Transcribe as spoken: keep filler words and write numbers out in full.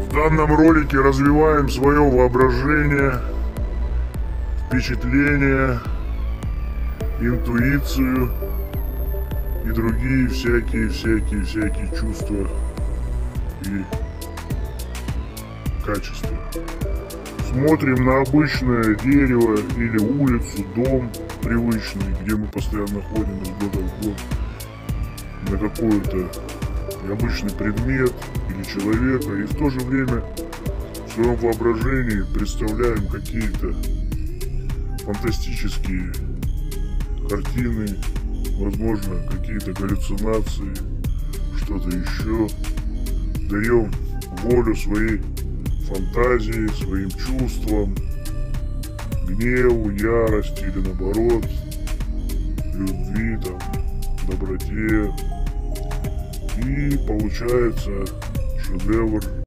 В данном ролике развиваем свое воображение, впечатление, интуицию и другие всякие, всякие, всякие чувства и качества. Смотрим на обычное дерево или улицу, дом привычный, где мы постоянно ходим из года в год, на какой-то обычный предмет или человека, и в то же время в своем воображении представляем какие-то фантастические картины, возможно, какие-то галлюцинации, что-то еще. Даем волю своей фантазии, своим чувствам, гневу, ярости или наоборот, любви, там, доброте. И получается шедевр